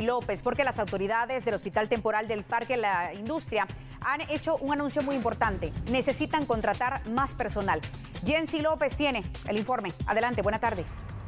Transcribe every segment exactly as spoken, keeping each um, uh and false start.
López, porque las autoridades del Hospital Temporal del Parque La Industria han hecho un anuncio muy importante. Necesitan contratar más personal. Jensi López tiene el informe. Adelante, buena tarde.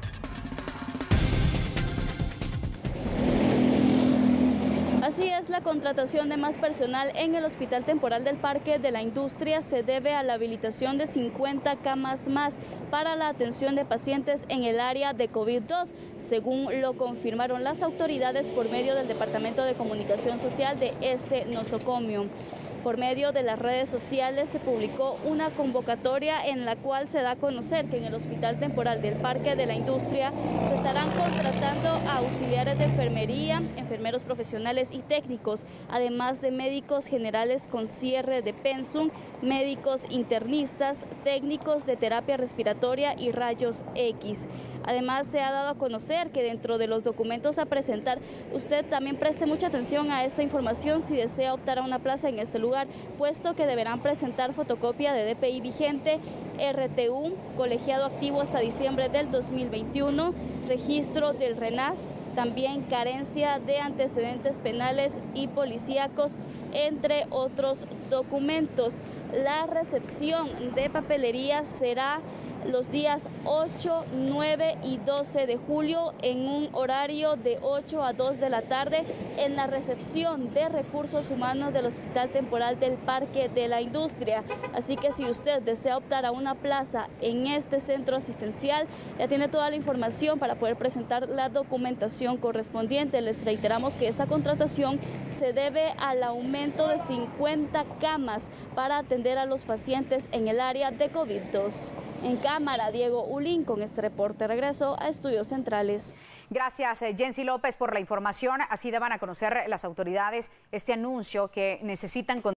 Así es, la contratación de más personal en el Hospital Temporal del Parque de la Industria se debe a la habilitación de cincuenta camas más para la atención de pacientes en el área de COVID dos, según lo confirmaron las autoridades por medio del Departamento de Comunicación Social de este nosocomio. Por medio de las redes sociales se publicó una convocatoria en la cual se da a conocer que en el Hospital Temporal del Parque de la Industria se estarán contratando a auxiliares de enfermería, enfermeros profesionales y técnicos, además de médicos generales con cierre de pensum, médicos internistas, técnicos de terapia respiratoria y rayos X. Además, se ha dado a conocer que dentro de los documentos a presentar, usted también preste mucha atención a esta información si desea optar a una plaza en este lugar. Lugar, puesto que deberán presentar fotocopia de D P I vigente, R T U, colegiado activo hasta diciembre del dos mil veintiuno, registro del RENAS, también carencia de antecedentes penales y policíacos, entre otros documentos. La recepción de papelería será los días ocho, nueve y doce de julio en un horario de ocho a dos de la tarde en la recepción de recursos humanos del Hospital Temporal del Parque de la Industria. Así que si usted desea optar a una plaza en este centro asistencial, ya tiene toda la información para poder presentar la documentación correspondiente. Les reiteramos que esta contratación se debe al aumento de cincuenta camas para atender a los pacientes en el área de COVID dos. En cámara, Diego Ulín con este reporte. Regreso a Estudios Centrales. Gracias, Jensi López, por la información. Así daban a conocer las autoridades este anuncio que necesitan con